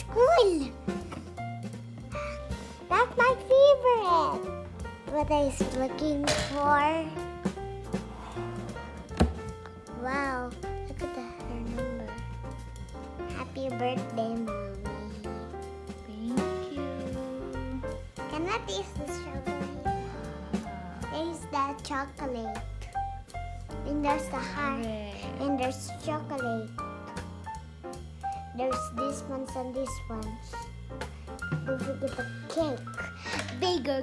Cool! That's my favorite! What I was looking for. Wow, look at her number. Happy birthday, Mommy. Thank you. Can I taste this chocolate? There's that chocolate. And there's the heart. And there's chocolate. There's these ones and these ones. Don't forget the cake. Bigger.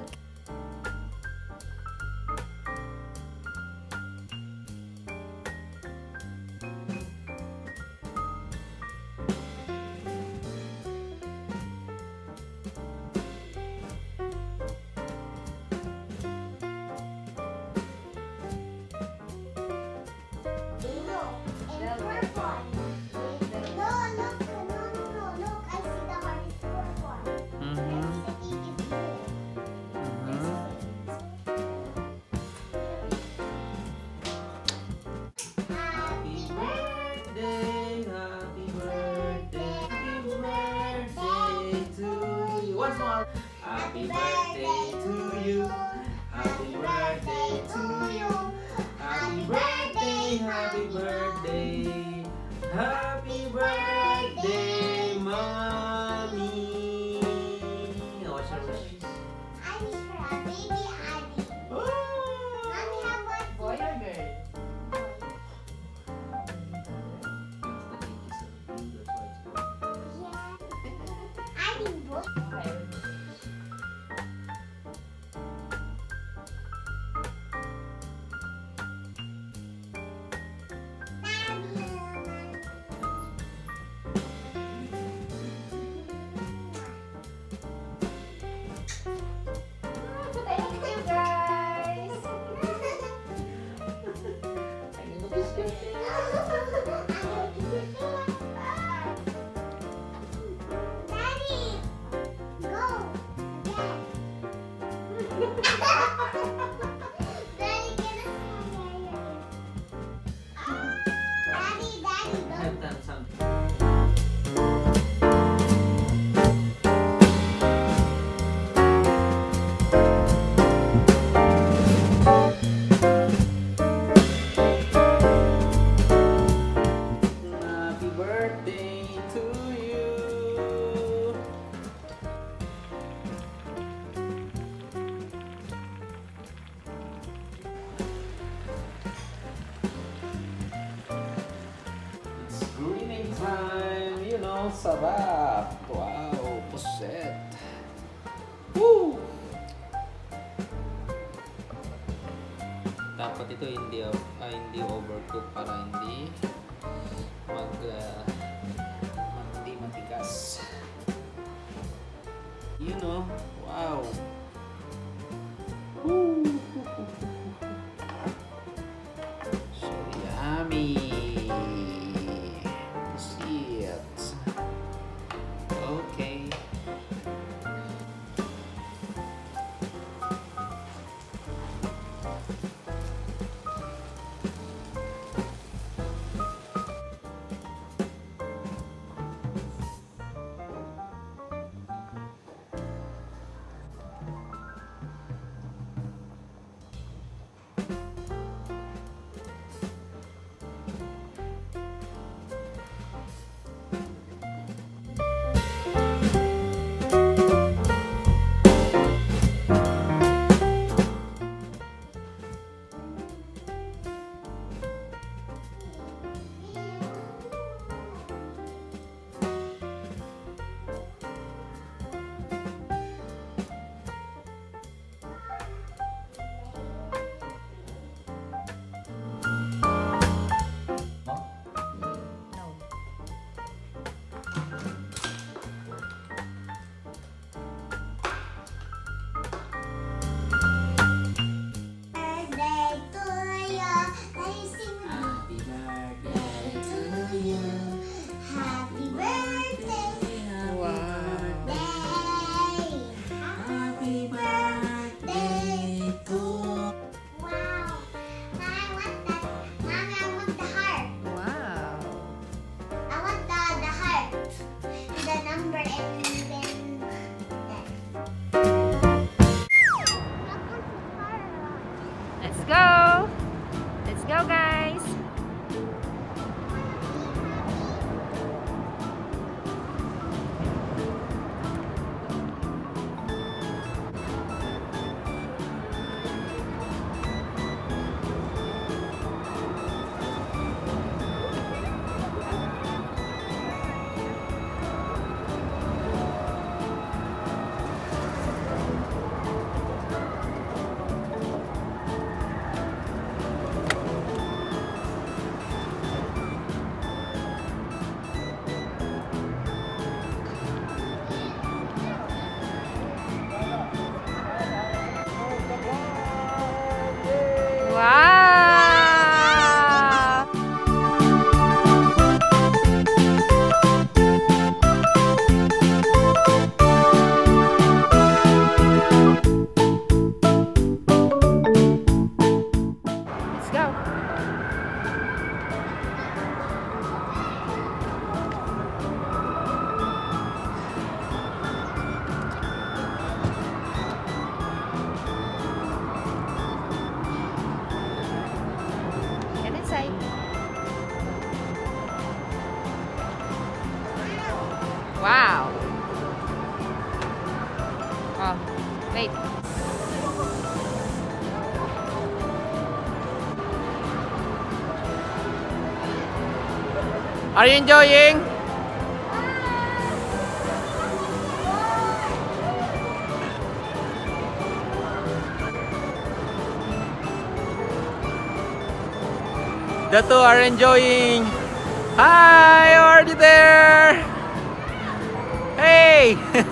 Happy birthday to you. Happy birthday to you. Happy birthday, happy birthday. Happy birthday, Mommy. What's your wish? I wish for a baby Abby. Oh. Mommy, have one. Boy or girl? Yeah. I mean boy. Thank you, guys. Daddy, go again. Daddy, get us some Daddy, go. I've done something. Happy birthday to you. It's grilling time, you know, sarap. Wow, puset. Woo! Dapat ito hindi overcook para hindi hindi matigas. You know, wow. Woo! So yummy. See it. Okay. Wow. Oh, wait. Are you enjoying? The two are enjoying. Hi, are you there? Hey!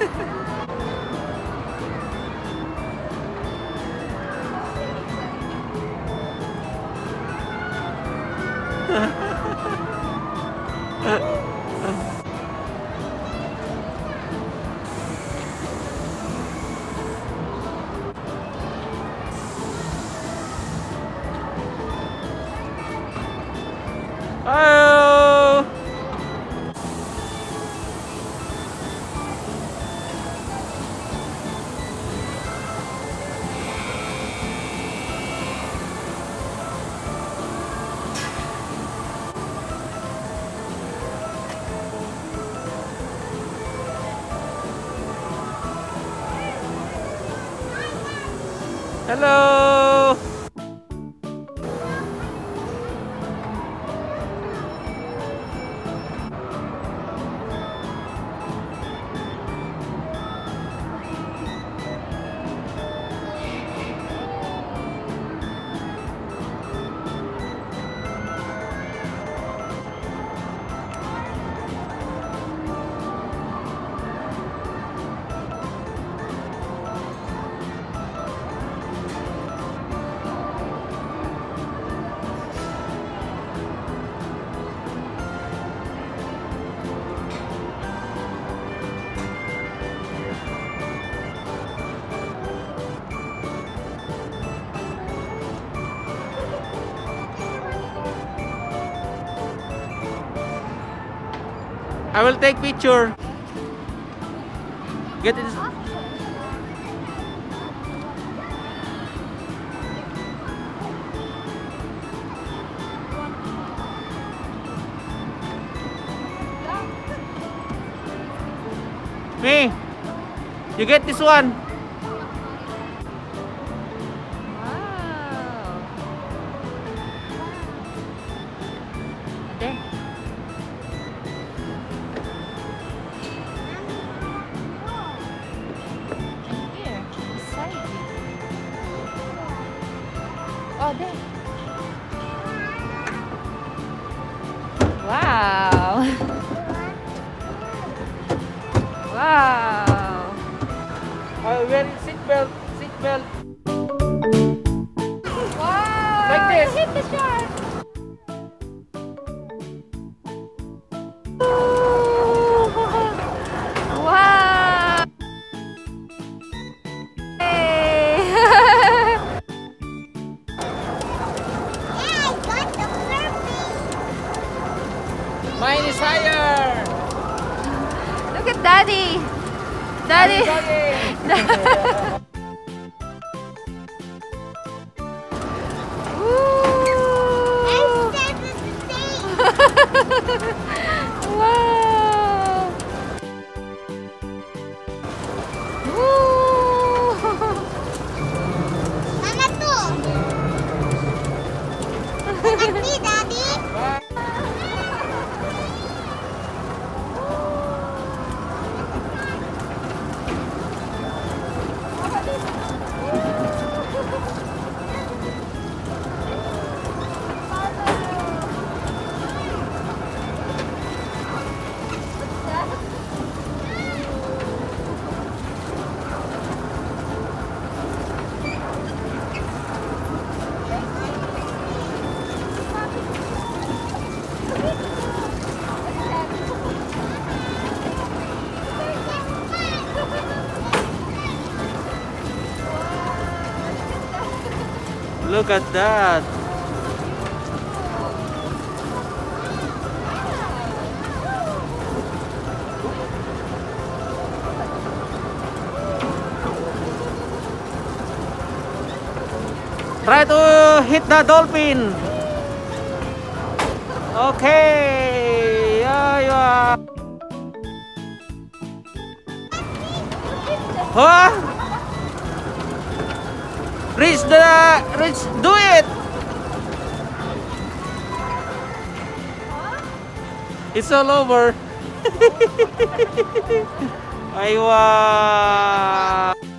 Hello! Hello! I will take picture. Get it. Me, you get this one. Wow. There. Here, beside you. Oh, there. Wow. Wow. Wear seatbelt. Seatbelt. Wow. Like this. Hit the shark. Wow. Hey. Yeah, I got the Slurpee. Mine is higher. Look at Daddy. Daddy. I Woo. said the same. Wow. Woo. Mama too. Look at me, Daddy. Look at that. Try to hit the dolphin. Okay. Yeah, yeah. Huh? Reach, do it. It's all over. Aywa.